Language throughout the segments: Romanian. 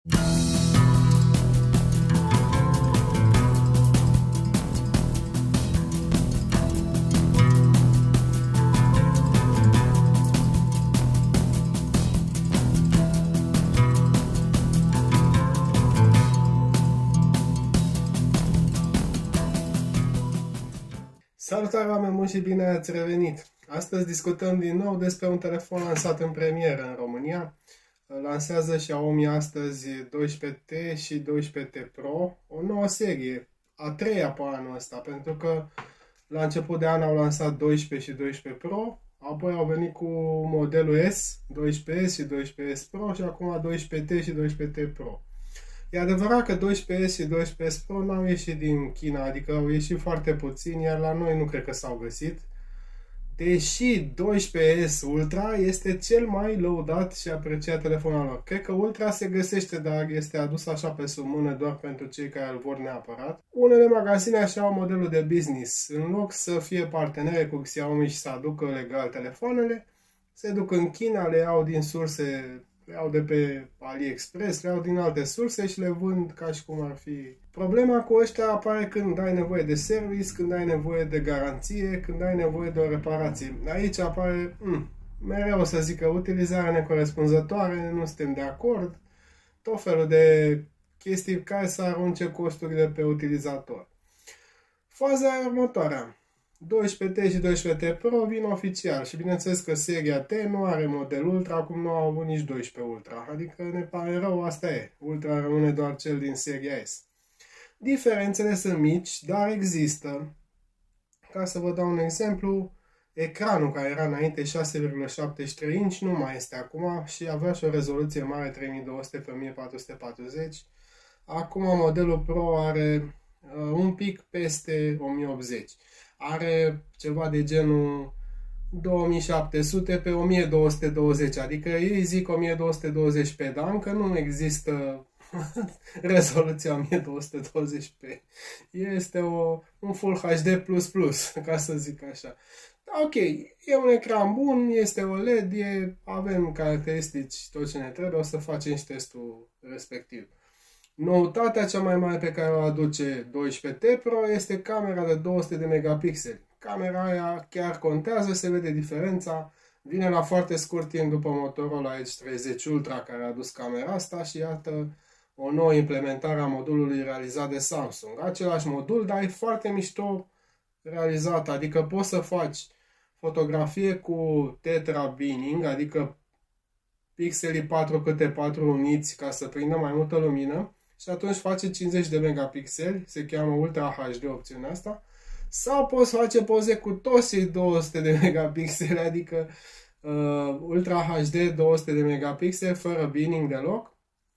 Salutare oameni buni și bine ați revenit! Astăzi discutăm din nou despre un telefon lansat în premieră în România. Lansează Xiaomi astăzi 12T și 12T Pro, o nouă serie, a treia pe anul ăsta, pentru că la început de an au lansat 12 și 12 Pro, apoi au venit cu modelul S, 12S și 12S Pro și acum 12T și 12T Pro. E adevărat că 12S și 12S Pro n-au ieșit din China, adică au ieșit foarte puțin, iar la noi nu cred că s-au găsit. Deși 12S Ultra este cel mai lăudat și apreciat telefon al lor. Cred că Ultra se găsește, dar este adus așa pe sub mână doar pentru cei care îl vor neapărat. Unele magazine așa au modelul de business. În loc să fie partenere cu Xiaomi și să aducă legal telefoanele, se duc în China, le iau din surse, le iau de pe AliExpress, le iau din alte surse și le vând ca și cum ar fi. Problema cu ăștia apare când ai nevoie de service, când ai nevoie de garanție, când ai nevoie de o reparație. Aici apare, mereu o să zic că utilizarea necorespunzătoare, nu suntem de acord, tot felul de chestii care să arunce costurile pe utilizator. Faza e următoarea. 12T și 12T Pro vin oficial și bineînțeles că seria T nu are model Ultra, cum nu au avut nici 12 Ultra. Adică ne pare rău, asta e. Ultra rămâne doar cel din seria S. Diferențele sunt mici, dar există. Ca să vă dau un exemplu, ecranul care era înainte 6,73 inch nu mai este acum și avea și o rezoluție mare 3200 pe 1440. Acum modelul Pro are un pic peste 1080. Are ceva de genul 2700 pe 1220, adică ei zic 1220p, dar încă nu există rezoluția 1220p. Este un Full HD++, ca să zic așa. Ok, e un ecran bun, este OLED, avem caracteristici, tot ce ne trebuie, o să facem și testul respectiv. Noutatea cea mai mare pe care o aduce 12T Pro este camera de 200 de megapixeli. Camera aia chiar contează, se vede diferența. Vine la foarte scurt timp după Motorola Edge 30 Ultra care a adus camera asta și iată o nouă implementare a modulului realizat de Samsung. Același modul, dar e foarte mișto realizat, adică poți să faci fotografie cu tetra binning, adică pixelii 4 câte 4 uniți ca să prindă mai multă lumină și atunci face 50 de megapixeli, se cheamă Ultra HD opțiunea asta, sau poți face poze cu toți cei 200 de megapixeli, adică Ultra HD 200 de megapixeli fără binning deloc,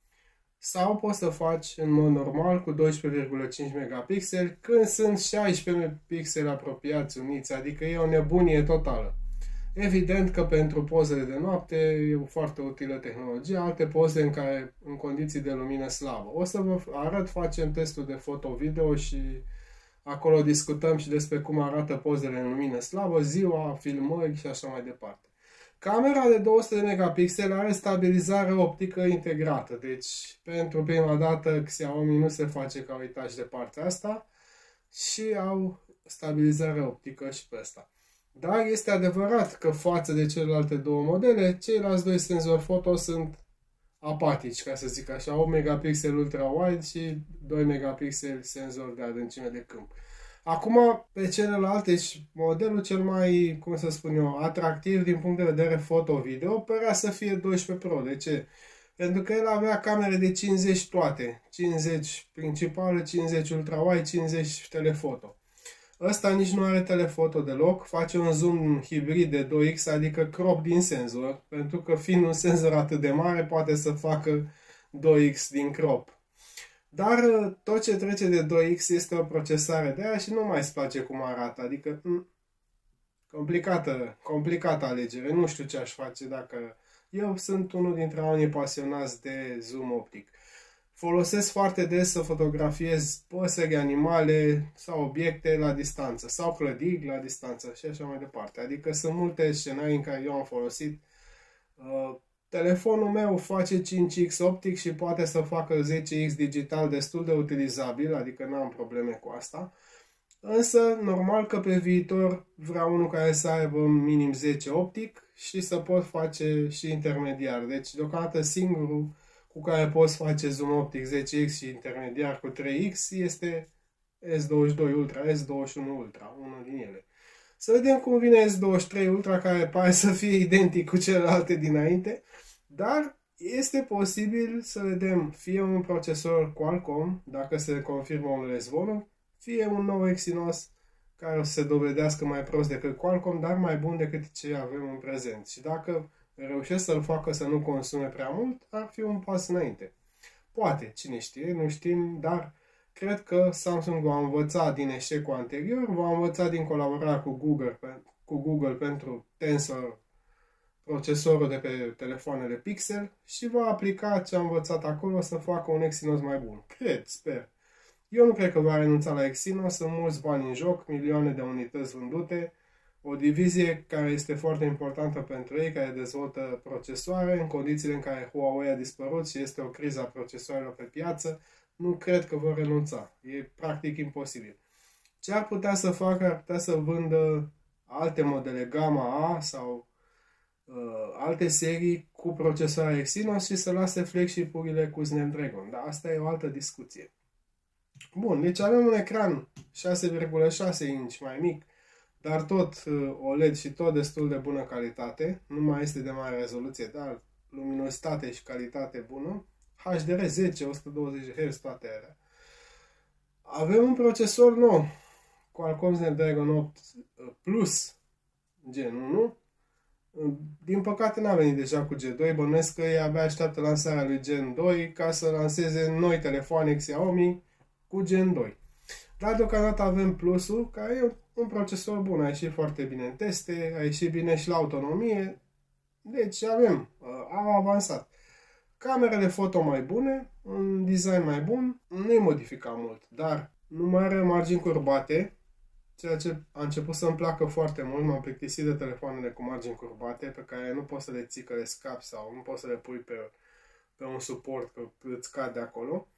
sau poți să faci în mod normal cu 12,5 megapixeli când sunt 16 pixeli apropiați uniți, adică e o nebunie totală. Evident că pentru pozele de noapte e o foarte utilă tehnologie, alte poze în condiții de lumină slabă. O să vă arăt, facem testul de foto-video și acolo discutăm și despre cum arată pozele în lumină slabă, ziua, filmări și așa mai departe. Camera de 200 de megapixeli are stabilizare optică integrată, deci pentru prima dată Xiaomi nu se face că au uitat și de partea asta și au stabilizare optică și pe asta. Dar este adevărat că față de celelalte două modele, ceilalți doi senzori foto sunt apatici, ca să zic așa, 8 megapixel ultra-wide și 2 megapixel senzor de adâncime de câmp. Acum, pe celelalte, modelul cel mai, cum să spun eu, atractiv din punct de vedere foto-video, părea să fie 12 Pro. De ce? Pentru că el avea camere de 50 toate. 50 principală, 50 ultra-wide, 50 telefoto. Ăsta nici nu are telefoto deloc, face un zoom hibrid de 2x, adică crop din senzor, pentru că fiind un senzor atât de mare, poate să facă 2x din crop. Dar tot ce trece de 2x este o procesare de aia și nu mai îți place cum arată, adică complicată alegere, nu știu ce aș face dacă... Eu sunt unul dintre oamenii pasionați de zoom optic. Folosesc foarte des să fotografiez păsări, animale sau obiecte la distanță sau clădiri la distanță și așa mai departe. Adică sunt multe scenarii în care eu am folosit Telefonul meu face 5x optic și poate să facă 10x digital destul de utilizabil, adică n-am probleme cu asta. Însă, normal că pe viitor vreau unul care să aibă minim 10 optic și să pot face și intermediar. Deci, deocamdată singurul cu care poți face zoom optic 10x și intermediar cu 3x este S22 Ultra, S21 Ultra, unul din ele. Să vedem cum vine S23 Ultra, care pare să fie identic cu celelalte dinainte, dar este posibil să vedem fie un procesor Qualcomm, dacă se confirmă unele zvonuri, fie un nou Exynos care o să se dovedească mai prost decât Qualcomm, dar mai bun decât ce avem în prezent. Și dacă reușesc să-l facă să nu consume prea mult, ar fi un pas înainte. Poate, cine știe, nu știm, dar cred că Samsung va învăța din eșecul anterior, va învăța din colaborarea cu Google pentru Tensor, procesorul de pe telefoanele Pixel, și va aplica ce a învățat acolo să facă un Exynos mai bun. Cred, sper. Eu nu cred că va renunța la Exynos, sunt mulți bani în joc, milioane de unități vândute, o divizie care este foarte importantă pentru ei, care dezvoltă procesoare în condițiile în care Huawei a dispărut și este o criză a procesoarelor pe piață. Nu cred că vor renunța. E practic imposibil. Ce ar putea să facă? Ar putea să vândă alte modele Gamma A sau alte serii cu procesoare Exynos și să lase flagship-urile cu Snapdragon. Dar asta e o altă discuție. Bun, deci avem un ecran 6,6 inch mai mic, dar tot OLED și tot destul de bună calitate. Nu mai este de mare rezoluție, dar luminositate și calitate bună. HDR 10, 120 Hz, toate alea. Avem un procesor nou, Qualcomm Snapdragon 8 Plus Gen 1. Din păcate n-a venit deja cu G2, bănuiesc că ei abia așteaptă lansarea lui Gen 2 ca să lanseze noi telefoane Xiaomi cu Gen 2. Dar deocamdată avem Plusul, care e un procesor bun, a ieșit foarte bine în teste, a ieșit bine și la autonomie, deci am avansat. Camerele foto mai bune, un design mai bun, nu-i modificat mult, dar nu mai are margini curbate, ceea ce a început să-mi placă foarte mult. M-am plictisit de telefoanele cu margini curbate, pe care nu poți să le ții că le scapi sau nu poți să le pui pe un suport că îți cade acolo.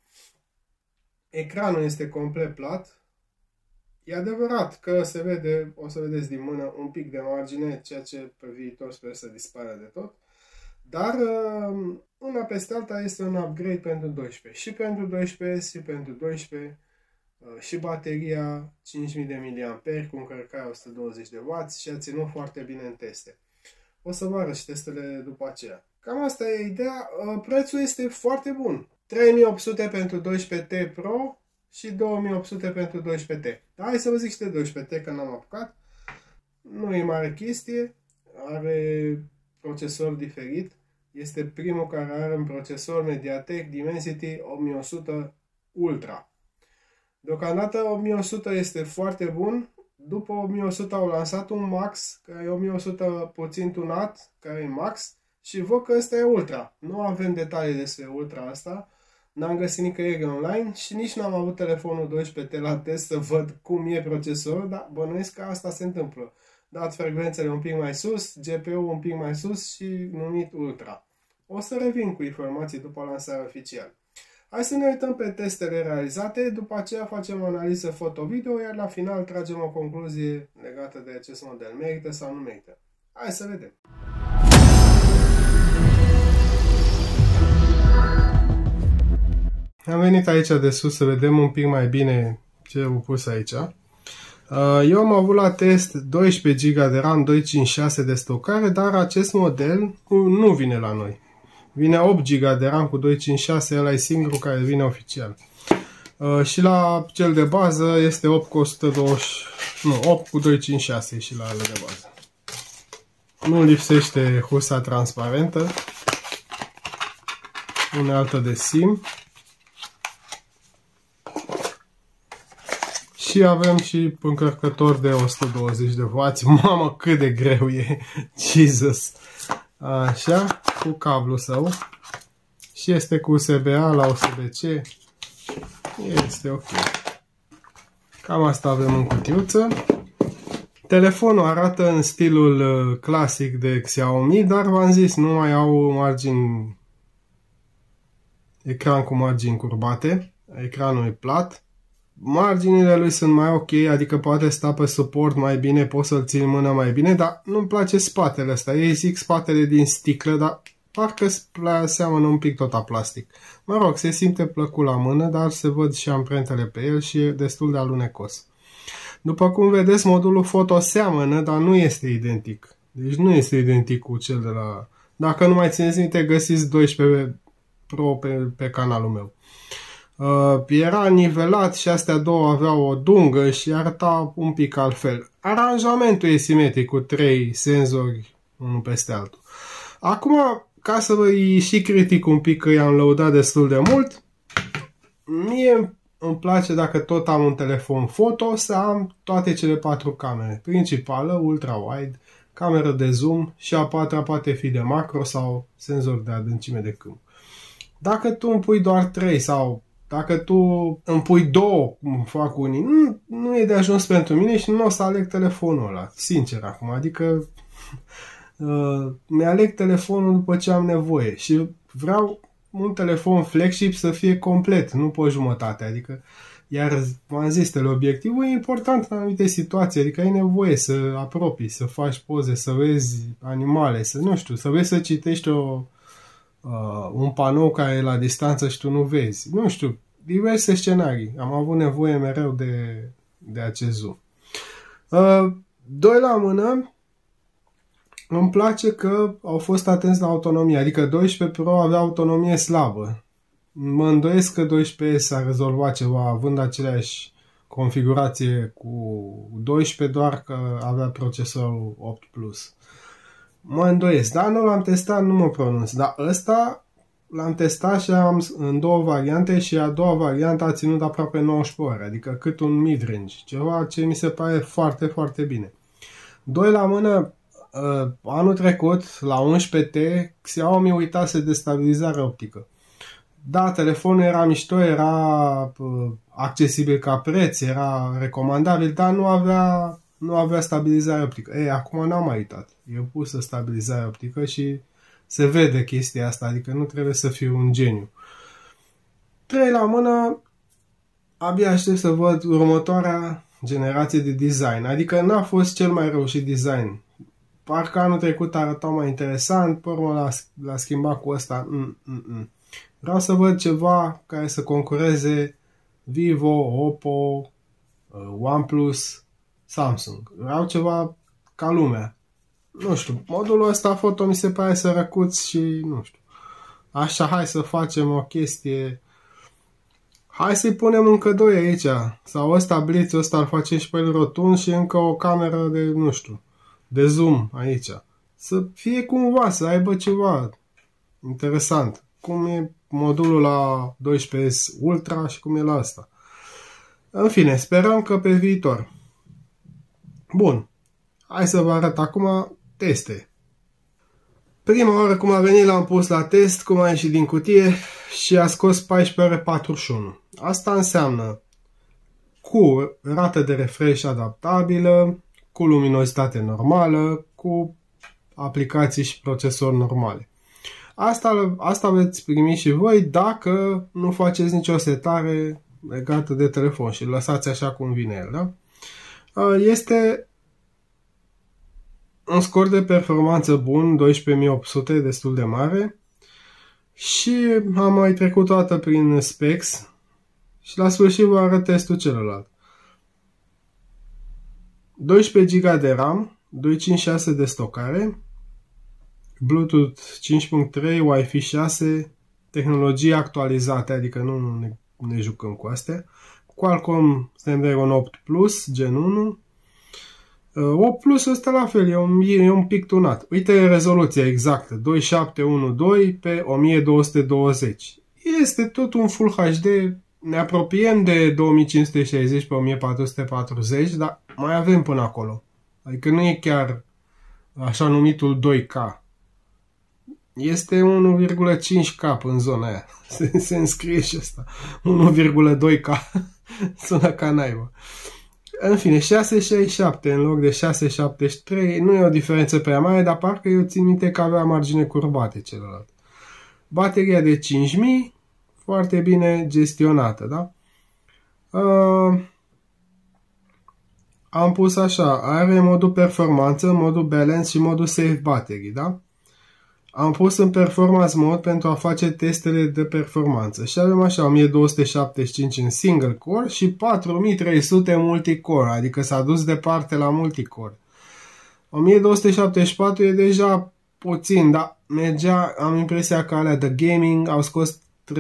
Ecranul este complet plat. E adevărat că se vede, o să vedeți din mână, un pic de margine, ceea ce pe viitor sper să dispară de tot. Dar una peste alta este un upgrade pentru 12. Și pentru 12, și pentru 12, și bateria 5000 de mAh cu încărcare 120 de W și a ținut foarte bine în teste. O să vă arăt și testele după aceea. Cam asta e ideea. Prețul este foarte bun. 3800 pentru 12T Pro și 2800 pentru 12T. Dar hai să vă zic și de 12T, că n-am apucat. Nu e mare chestie. Are procesor diferit. Este primul care are un procesor MediaTek Dimensity 8100 Ultra. Deocamdată 8100 este foarte bun. După 8100 au lansat un Max, care e 1100 puțin tunat, care e Max. Și văd că ăsta e Ultra. Nu avem detalii despre Ultra asta. N-am găsit nicăieri online și nici n-am avut telefonul 12T la test să văd cum e procesorul, dar bănuiesc că asta se întâmplă. Dat frecvențele un pic mai sus, GPU un pic mai sus și numit Ultra. O să revin cu informații după lansarea oficială. Hai să ne uităm pe testele realizate, după aceea facem o analiză foto-video, iar la final tragem o concluzie legată de acest model. Merită sau nu merită? Hai să vedem! Am venit aici de sus să vedem un pic mai bine ce au pus aici. Eu am avut la test 12 GB de RAM, 256 de stocare, dar acest model nu vine la noi. Vine 8 GB de RAM cu 256, ăla e singurul care vine oficial. Și la cel de bază este 8 cu 120, nu, 8 cu 256 și la alea de bază. Nu lipsește husa transparentă. Unealtă de SIM. Și avem și încărcător de 120 de W. Mamă, cât de greu e! Jesus! Așa, cu cablul său. Și este cu USB-A la USB-C. Este ok. Cam asta avem în cutiuță. Telefonul arată în stilul clasic de Xiaomi, dar v-am zis, nu mai au margini, ecran cu margini curbate, ecranul e plat. Marginile lui sunt mai ok, adică poate sta pe suport mai bine, poți să-l ții în mână mai bine, dar nu-mi place spatele ăsta. Ei zic spatele din sticlă, dar parcă seamănă un pic tot a plastic. Mă rog, se simte plăcut la mână, dar se văd și amprentele pe el și e destul de alunecos. După cum vedeți, modulul foto seamănă, dar nu este identic. Deci nu este identic cu cel de la... Dacă nu mai țineți minte, găsiți 12 Pro pe canalul meu. Era nivelat și astea două aveau o dungă și arăta un pic altfel. Aranjamentul e simetric cu 3 senzori unul peste altul. Acum, ca să vă și critic un pic că i-am lăudat destul de mult, mie îmi place, dacă tot am un telefon foto, să am toate cele 4 camere. Principală, ultra-wide, cameră de zoom și a patra poate fi de macro sau senzor de adâncime de câmp. Dacă tu îmi pui doar 3 sau dacă tu îmi pui 2, cum fac unii, nu e de ajuns pentru mine și nu o să aleg telefonul ăla, sincer acum. Adică mi-aleg telefonul după ce am nevoie și vreau un telefon flagship să fie complet, nu pe jumătate. Adică, iar v-am zis, teleobiectivul e important în anumite situații, adică ai nevoie să apropii, să faci poze, să vezi animale, să nu știu, să vezi să citești un panou care e la distanță și tu nu vezi. Nu știu, diverse scenarii. Am avut nevoie mereu de acest zoom. 2 la mână, îmi place că au fost atenți la autonomie, adică 12 Pro avea autonomie slabă. Mă îndoiesc că 12 s-a rezolvat ceva având aceleași configurație cu 12, doar că avea procesorul 8 Plus. Mă îndoiesc, dar nu l-am testat, nu mă pronunț. Dar ăsta l-am testat și am în 2 variante și a doua variantă a ținut aproape 19 ore, adică cât un mid-range, ceva ce mi se pare foarte, foarte bine. 2 la mână, anul trecut, la 11T, Xiaomi uitase de stabilizare optică. Da, telefonul era mișto, era accesibil ca preț, era recomandabil, dar nu avea stabilizare optică. Ei, acum n-am mai uitat. Eu pus stabilizare optică și se vede chestia asta, adică nu trebuie să fiu un geniu. 3 la mână, abia aștept să văd următoarea generație de design, adică n-a fost cel mai reușit design. Parcă anul trecut arăta mai interesant, pe urmă l-a schimbat cu ăsta. Vreau să văd ceva care să concureze Vivo, Oppo, OnePlus, Samsung. Vreau ceva ca lumea. Nu știu, modulul ăsta foto mi se pare sărăcuț și nu știu. Așa, hai să facem o chestie. Hai să-i punem încă 2 aici. Sau ăsta bliț, ăsta îl facem și pe el rotund și încă o cameră de, nu știu, de zoom aici. Să fie cumva, să aibă ceva interesant. Cum e modulul la 12S Ultra și cum e la asta. În fine, sperăm că pe viitor. Bun. Hai să vă arăt acum teste. Prima oară cum a venit l-am pus la test, cum a ieșit din cutie și a scos 14:41. Asta înseamnă cu rată de refresh adaptabilă, cu luminozitate normală, cu aplicații și procesori normale. Asta veți primi și voi dacă nu faceți nicio setare legată de telefon și îl lăsați așa cum vine el. Da? Este un scor de performanță bun, 12800, destul de mare. Și am mai trecut o dată prin specs și la sfârșit vă arăt testul celălalt. 12 GB de RAM, 256 de stocare, Bluetooth 5.3, Wi-Fi 6, tehnologie actualizate, adică nu ne jucăm cu astea. Qualcomm Snapdragon 8 Plus, Gen 1. 8 Plus ăsta la fel, e un pic tunat. Uite rezoluția exactă, 2712 pe 1220. Este tot un Full HD, ne apropiem de 2560 pe 1440, dar mai avem până acolo. Adică nu e chiar așa numitul 2K. Este 1,5K în zona aia. Se înscrie și asta. 1,2K. Sună ca naiba. În fine, 667 în loc de 673 nu e o diferență prea mare, dar parcă eu țin minte că avea margine curbate celălalt. Bateria de 5000, foarte bine gestionată, da? Am pus așa, are modul performanță, modul balance și modul save battery, da? Am pus în performance mode pentru a face testele de performanță și avem așa 1275 în single core și 4300 multicore, adică s-a dus departe la multicore. 1274 e deja puțin, dar mergea, am impresia că alea de gaming au scos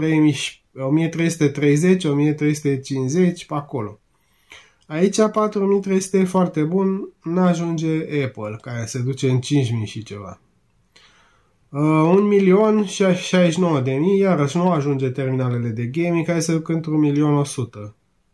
1330, 1350 pe acolo. Aici 4300 e foarte bun, n-ajunge Apple, care se duce în 5000 și ceva. 1.069.000, iarăși nu ajunge terminalele de gaming, care se duc într-un 1.100.000.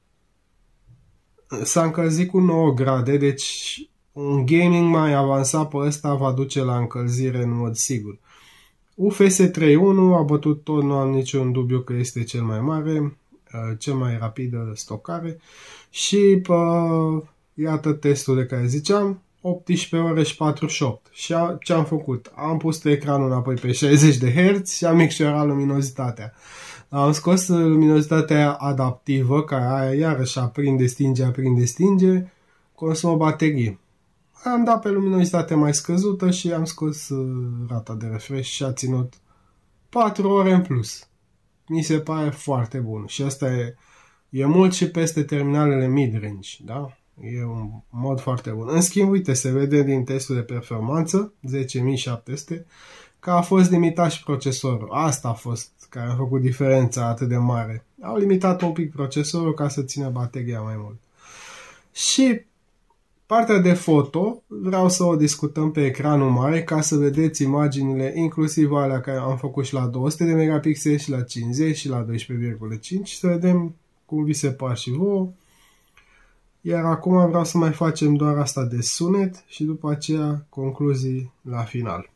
S-a încălzit cu 9 grade, deci un gaming mai avansat pe ăsta va duce la încălzire în mod sigur. UFS 3.1 a bătut tot, nu am niciun dubiu că este cel mai mare, cel mai rapidă stocare. Și iată testul de care ziceam, 18 ore și 48. Și ce am făcut? Am pus ecranul înapoi pe 60 de Hz și am micșorat luminozitatea. Am scos luminozitatea adaptivă, care iarăși aprinde, stinge, consumă baterie. Am dat pe luminozitate mai scăzută și am scos rata de refresh și a ținut 4 ore în plus. Mi se pare foarte bun. Și asta e mult și peste terminalele mid-range, da? E un mod foarte bun. În schimb, uite, se vede din testul de performanță, 10700, că a fost limitat și procesorul. Asta a fost care a făcut diferența atât de mare. Au limitat un pic procesorul ca să țină bateria mai mult. Și partea de foto, vreau să o discutăm pe ecranul mare ca să vedeți imaginile, inclusiv alea care am făcut și la 200 de megapixeli și la 50 și la 12,5 și să vedem cum vi se par și vouă. Iar acum vreau să mai facem doar asta de sunet și după aceea concluzii la final.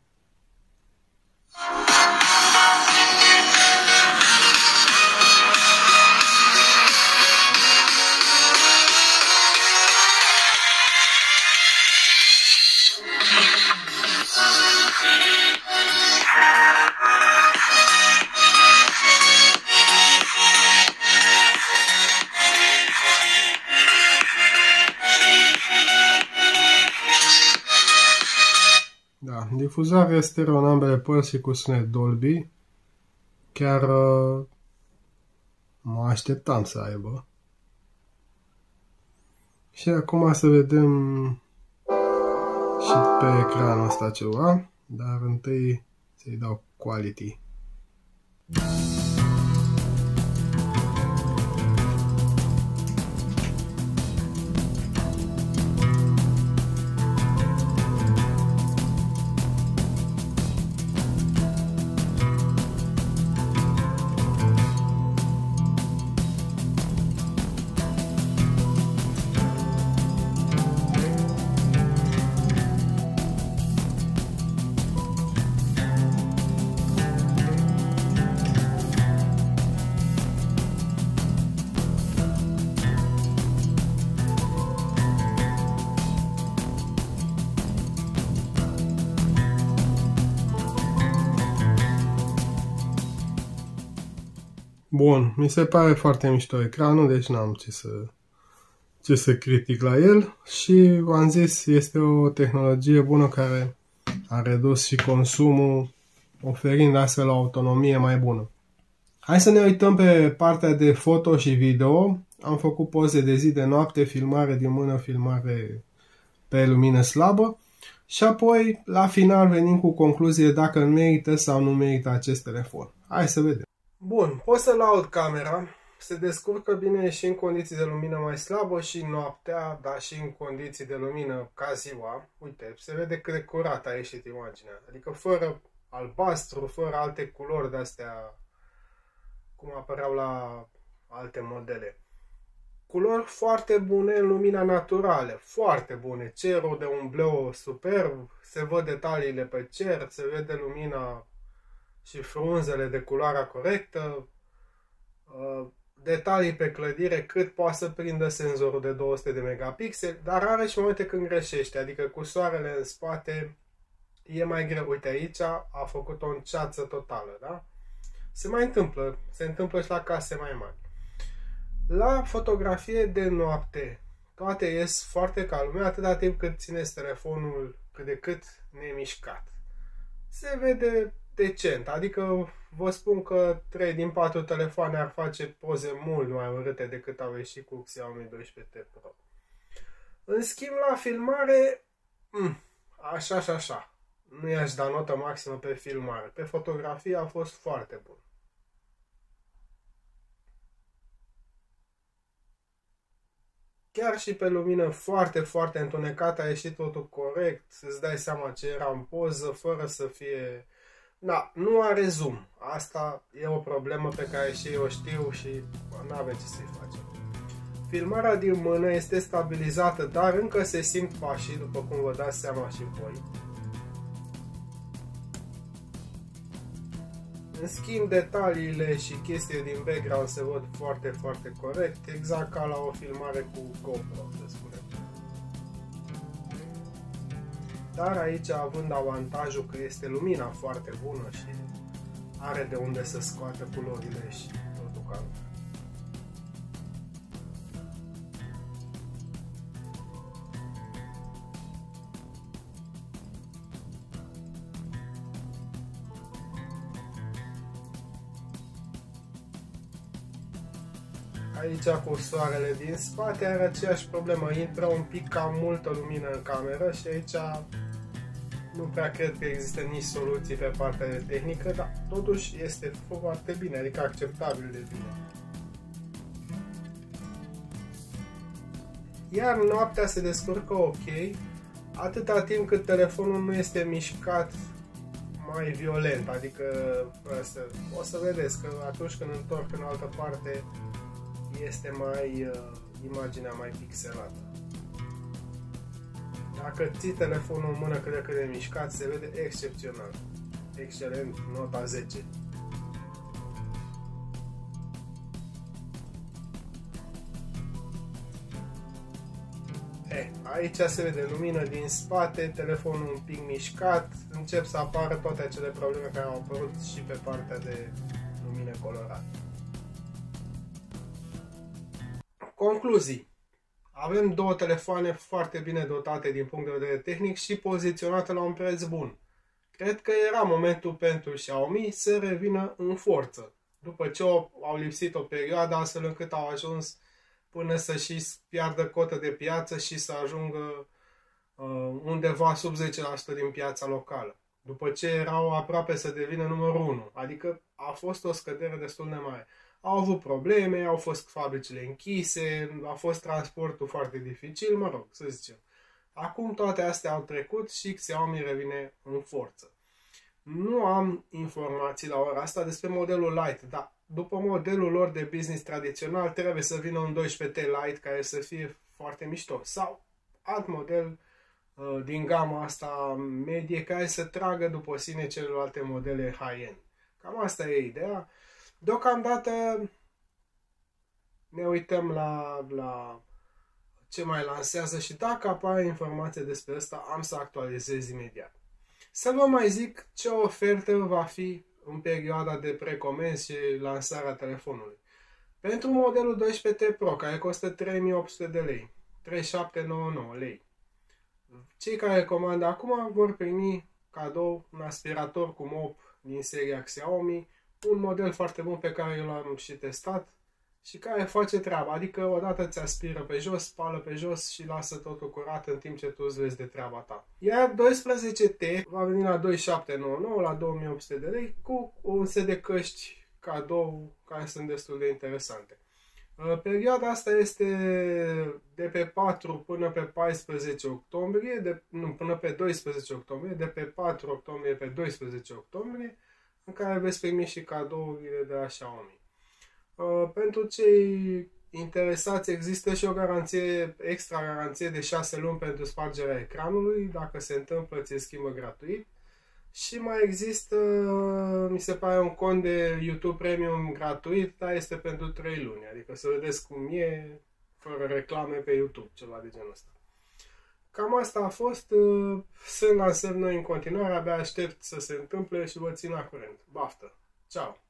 Da, difuzare stereo în ambele părți și cu sunet Dolby. Chiar mă așteptam să aibă. Și acum să vedem și pe ecranul ăsta ceva, dar întâi să-i dau quality. Bun, mi se pare foarte mișto ecranul, deci n-am ce să critic la el și v-am zis, este o tehnologie bună care a redus și consumul, oferind astfel o autonomie mai bună. Hai să ne uităm pe partea de foto și video. Am făcut poze de zi, de noapte, filmare din mână, filmare pe lumină slabă și apoi la final venim cu concluzie dacă merită sau nu merită acest telefon. Hai să vedem. Bun, pot să laud camera, se descurcă bine și în condiții de lumină mai slabă și noaptea, dar și în condiții de lumină ca ziua. Uite, se vede cât de curat a ieșit imaginea, adică fără albastru, fără alte culori de-astea cum apăreau la alte modele. Culori foarte bune în lumina naturală, foarte bune, cerul de un bleu superb, se văd detaliile pe cer, se vede lumina și frunzele de culoarea corectă. detalii pe clădire cât poate să prindă senzorul de 200 de megapixeli, dar are și momente când greșește, adică cu soarele în spate e mai greu. Uite, aici a făcut o înceață totală, da? Se întâmplă și la case mai mari. La fotografie de noapte, toate ies foarte calme, atâta timp cât țineți telefonul cât de cât nemișcat. Se vede decent, adică vă spun că 3 din 4 telefoane ar face poze mult mai urâte decât au ieșit cu Xiaomi 12T Pro. În schimb, la filmare, așa și așa. Nu i-aș da notă maximă pe filmare. Pe fotografie a fost foarte bun. Chiar și pe lumină foarte, foarte întunecată a ieșit totul corect, îți dai seama ce era în poză, fără să fie... Da, nu are zoom. Asta e o problemă pe care și eu știu și n-avem ce să-i facem. Filmarea din mână este stabilizată, dar încă se simt pașii, după cum vă dați seama și voi. În schimb, detaliile și chestii din background se văd foarte, foarte corect, exact ca la o filmare cu GoPro, să spunem. Dar aici, având avantajul că este lumina foarte bună și are de unde să scoată culorile și totul ca lumea. Aici cu soarele din spate are aceeași problemă, intră un pic cam multă lumină în cameră și aici nu prea cred că există nici soluții pe partea de tehnică, dar totuși este foarte bine, adică acceptabil de bine. Iar noaptea se descurcă ok, atâta timp cât telefonul nu este mișcat mai violent, adică o să vedeți că atunci când întorc în altă parte este mai imaginea mai pixelată. Dacă ții telefonul în mână cât de cât de mișcat, se vede excepțional. Excelent, nota 10. Aici se vede lumină din spate, telefonul un pic mișcat, încep să apară toate acele probleme care au apărut și pe partea de lumină colorată. Concluzii. Avem două telefoane foarte bine dotate din punct de vedere tehnic și poziționate la un preț bun. Cred că era momentul pentru Xiaomi să revină în forță, după ce au lipsit o perioadă astfel încât au ajuns până să și piardă cotă de piață și să ajungă undeva sub 10% din piața locală. După ce erau aproape să devină numărul 1, adică a fost o scădere destul de mare. Au avut probleme, au fost fabricile închise, a fost transportul foarte dificil, mă rog, să zicem. Acum toate astea au trecut și Xiaomi revine în forță. Nu am informații la ora asta despre modelul Lite, dar după modelul lor de business tradițional trebuie să vină un 12T Lite care să fie foarte mișto sau alt model din gama asta medie care să tragă după sine celelalte modele high-end. Cam asta e ideea. Deocamdată ne uităm la ce mai lansează și dacă apare informație despre asta, am să actualizez imediat. Să vă mai zic ce ofertă va fi în perioada de precomenzi și lansarea telefonului. Pentru modelul 12T Pro, care costă 3800 de lei, 3799 lei, cei care comandă acum vor primi cadou un aspirator cu mop din seria Xiaomi, un model foarte bun pe care eu l-am și testat și care face treaba, adică odată ți aspiră pe jos, spală pe jos și lasă totul curat în timp ce tu îți vezi de treaba ta. Iar 12T va veni la 2799, la 2800 de lei, cu un set de căști cadou care sunt destul de interesante. Perioada asta este de pe 4 până pe 14 octombrie, până pe 12 octombrie, de pe 4 octombrie pe 12 octombrie, în care veți primi și cadourile de la Xiaomi. Pentru cei interesați există și o garanție, extra garanție de 6 luni pentru spargerea ecranului. Dacă se întâmplă, ți-e schimbă gratuit. Și mai există, mi se pare, un cont de YouTube Premium gratuit, dar este pentru 3 luni. Adică să vedeți cum e, fără reclame pe YouTube, ceva de genul ăsta. Cam asta a fost. Sunt lansări noi în continuare, abia aștept să se întâmple și vă țin la curent. Baftă! Ciao!